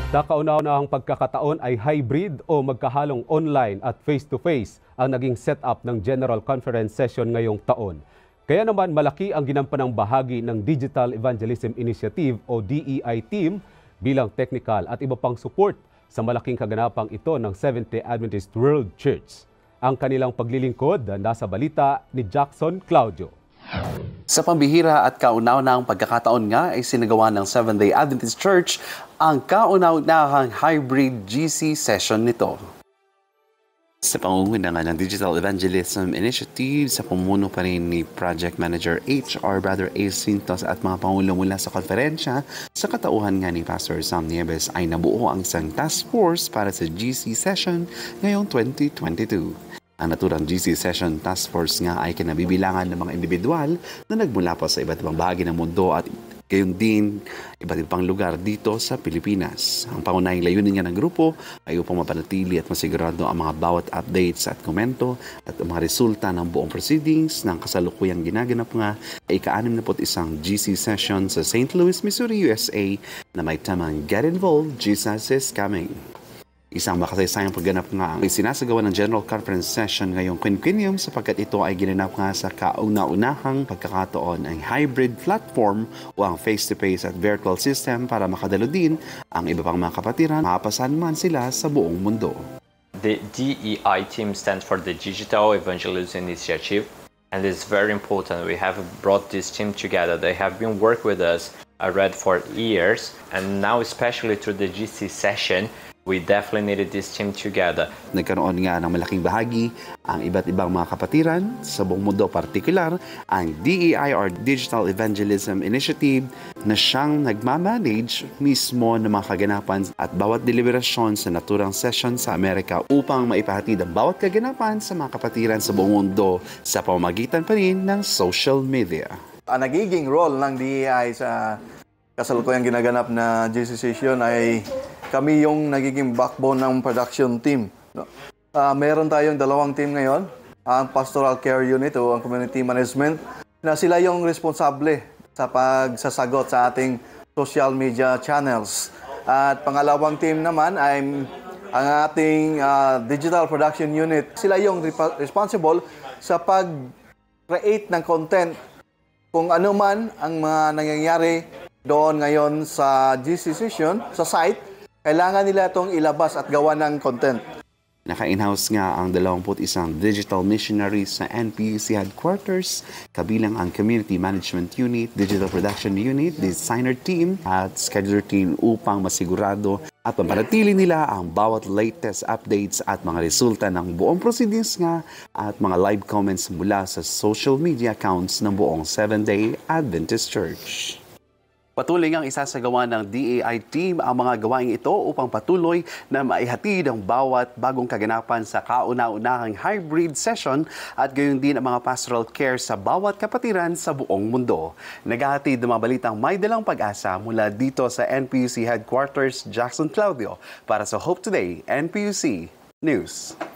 Sa kauna-unahang pagkakataon ay hybrid o magkahalong online at face-to-face ang naging setup ng General Conference Session ngayong taon. Kaya naman malaki ang ginampanang bahagi ng Digital Evangelism Initiative o DEI team bilang technical at iba pang support sa malaking kaganapang ito ng Seventh-day Adventist World Church. Ang kanilang paglilingkod nasa balita ni Jackson Claudio. Sa pambihira at kauna-unahang pagkakataon nga ay sinagawa ng Seventh-day Adventist Church ang kauna-unahang hybrid GC session nito. Sa pangunguna nga ng Digital Evangelism Initiative, sa pumuno pa rin ni Project Manager HR Brother A. Sintos at mga pangulo mula sa konferensya, sa katauhan nga ni Pastor Sam Nieves ay nabuo ang isang task force para sa GC session ngayong 2022. Ang naturang GC Session Task Force nga ay kinabibilangan ng mga individual na nagmula pa sa iba't ibang bahagi ng mundo at gayon din iba't ibang lugar dito sa Pilipinas. Ang pangunahing layunin nga ng grupo ay upang mapanatili at masigurado ang mga bawat updates at komento at ang mga resulta ng buong proceedings ng kasalukuyang ginaganap nga ay ika-61 GC Session sa St. Louis, Missouri, USA na may tamang Get Involved, Jesus is Coming. Isang makasaysayang pagganap nga ang sinasagawa ng General Conference Session ngayong quinquennium sapagkat ito ay ginanap nga sa kauna-unahang pagkakataon ang hybrid platform o ang face-to-face at virtual system para makadalo din ang iba pang mga kapatiran mapasan man sila sa buong mundo. The DEI team stands for the Digital Evangelism Initiative, and it's very important. We have brought this team together. They have been working with us already for years, and now especially through the GC session, we definitely needed this team together. Nagkaroon nga ng malaking bahagi ang iba't ibang mga kapatiran sa buong mundo, partikular ang DEI or Digital Evangelism Initiative na siyang nagmamanage mismo ng mga kaganapan at bawat deliberasyon sa naturang session sa Amerika upang maipahatid ang bawat kaganapan sa mga kapatiran sa buong mundo sa pamamagitan pa rin ng social media. Ang nagiging role ng DEI sa kasalukuyang ginaganap na GC session ay kami yung nagiging backbone ng production team. Meron tayong dalawang team ngayon, ang Pastoral Care Unit o ang Community Management, na sila yung responsable sa pagsasagot sa ating social media channels. At pangalawang team naman ay ang ating Digital Production Unit. Sila yung responsible sa pag-create ng content kung ano man ang mga nangyayari doon ngayon sa GC session, sa site. Kailangan nila itong ilabas at gawa ng content. Naka-in-house nga ang 21 digital missionaries sa NPUC headquarters, kabilang ang Community Management Unit, Digital Production Unit, Designer Team at Scheduler Team upang masigurado at mapanatili nila ang bawat latest updates at mga resulta ng buong proceedings nga at mga live comments mula sa social media accounts ng buong Seventh-day Adventist Church. Patuloy ngang isasagawa ng DEI team ang mga gawaing ito upang patuloy na maihatid ang bawat bagong kaganapan sa kauna-unahang hybrid session at gayon din ang mga pastoral care sa bawat kapatiran sa buong mundo. Naghahatid ng mga balitang may dalang pag-asa mula dito sa NPUC Headquarters, Jackson Claudio para sa Hope Today NPUC News.